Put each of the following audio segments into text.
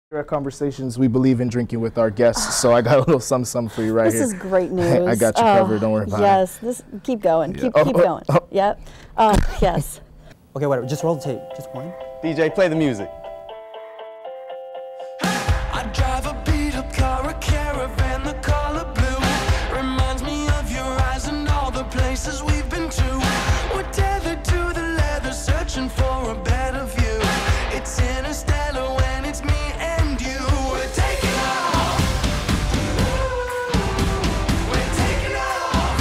At Conversations, we believe in drinking with our guests, so I got a little something for you right here. This is great news. I got you covered, don't worry about it. Yes, keep going, Yeah. keep going. Yep. Yes. Okay, whatever, just roll the tape, just one. DJ, play the music. I drive a beat-up car, a caravan, the color blue. Reminds me of your eyes and all the places we've been to. We're tethered to the leather, searching for a better view. It's interstellar when it's me and you. We're taking off. We're taking off.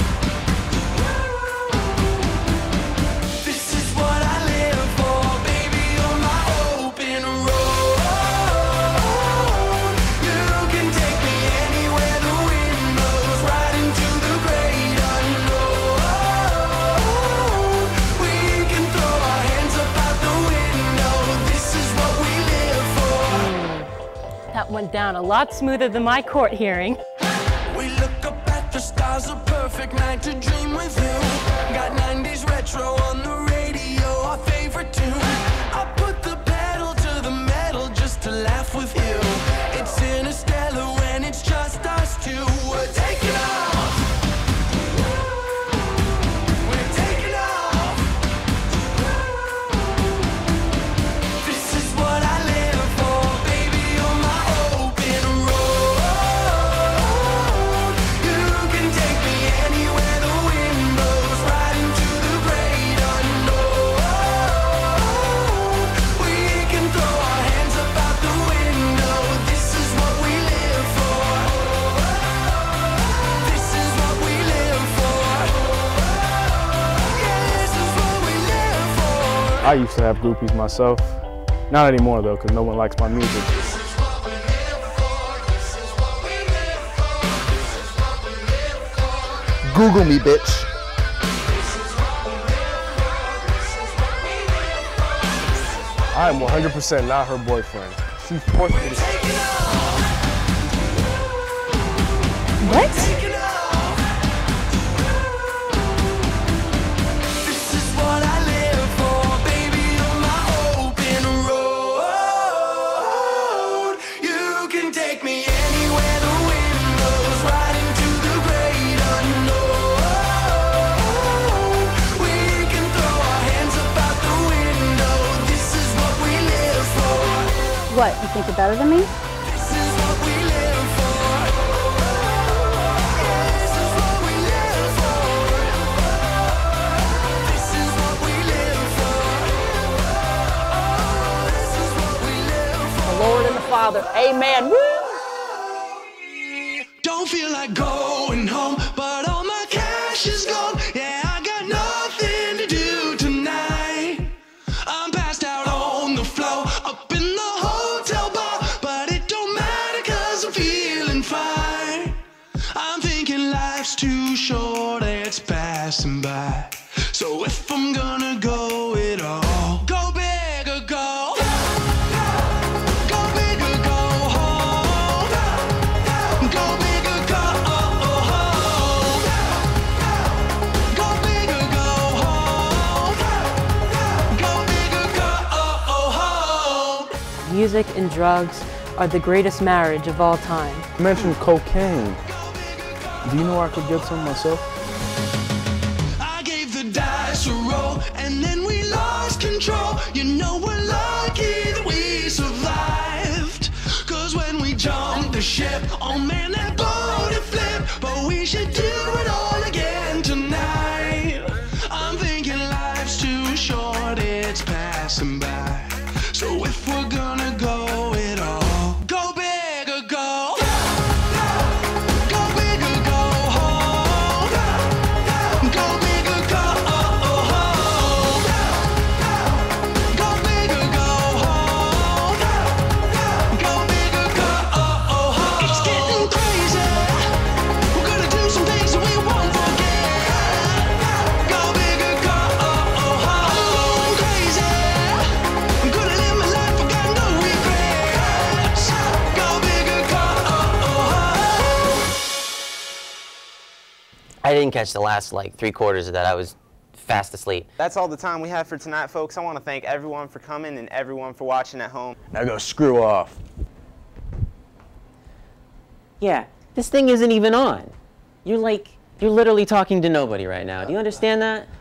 This is what I live for, baby, on my open road. You can take me anywhere the wind blows, right into the great unknown. We can throw our hands up out the window. This is what we live for. That went down a lot smoother than my court hearing. We look up at the stars, a perfect night to dream with you. Got 90s retro on the radio, our favorite tune. I put the pedal to the metal just to laugh with you. It's interstellar when it's just us two. We're taking off. We're taking off. This is what I live for, baby, on my open road. You can take me anywhere the wind blows, right into the great unknown. We can throw our hands up out the window. This is what we live for. This is what we live for. Yeah, this is what we live for. I used to have groupies myself. Not anymore though, because no one likes my music. This is what we live for. This is what we live for. This is what we live for. Google me, bitch. This is what we live for. This is what we live for. I am 100% not her boyfriend. She forced me to. Taking off. What? Taking off. This is what I live for, baby, on my open road. You can take me anywhere the wind blows, right into the great unknown. We can throw our hands up out the window. This is what we live for. What? You think you're better than me? This is what we live for. This is what we live for. This is what we live for. This is what we live for. The Lord and the Father. Amen. Woo! Don't feel like going home, but all my cash is gone. Yeah, I got nothing to do tonight. I'm passed out on the floor, up in the hotel bar, but it don't matter 'cause I'm feeling fine. I'm thinking life's too short, it's passing by. So if I'm gonna go it all, go big or go. Go big or go home. Go big or go home. Go big or go home. Go big or go home. Music and drugs are the greatest marriage of all time. You mentioned cocaine. Do you know I could get some myself? I gave the dice a roll, and then we lost control. You know we're lucky that we survived. 'Cause when we jumped the ship, oh man, that boat had flipped. But we should do it all again tonight. I'm thinking life's too short, it's passing by. So if we're gonna go it all, go big or go. Go big or go home. Go big or go home. Go big or go home. Go big or go home. It's getting crazy. We're gonna do some things that we won't forget. Go big or go home. Crazy. I'm gonna live my life, I got no regrets. Go big or go home. I didn't catch the last like 3/4 of that. I was fast asleep. That's all the time we have for tonight, folks. I want to thank everyone for coming and everyone for watching at home. Now go screw off. Yeah, this thing isn't even on. You're literally talking to nobody right now. Do you understand that?